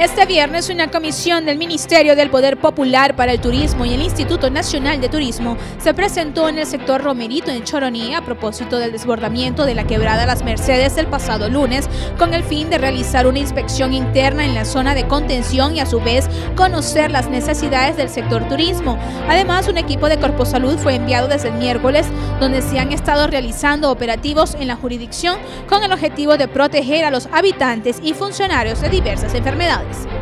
Este viernes, una comisión del Ministerio del Poder Popular para el Turismo y el Instituto Nacional de Turismo se presentó en el sector Romerito, en Choroní, a propósito del desbordamiento de la quebrada Las Mercedes el pasado lunes, con el fin de realizar una inspección interna en la zona de contención y a su vez conocer las necesidades del sector turismo. Además, un equipo de Corposalud fue enviado desde el miércoles, donde se han estado realizando operativos en la jurisdicción con el objetivo de proteger a los habitantes y funcionarios de diversas enfermedades.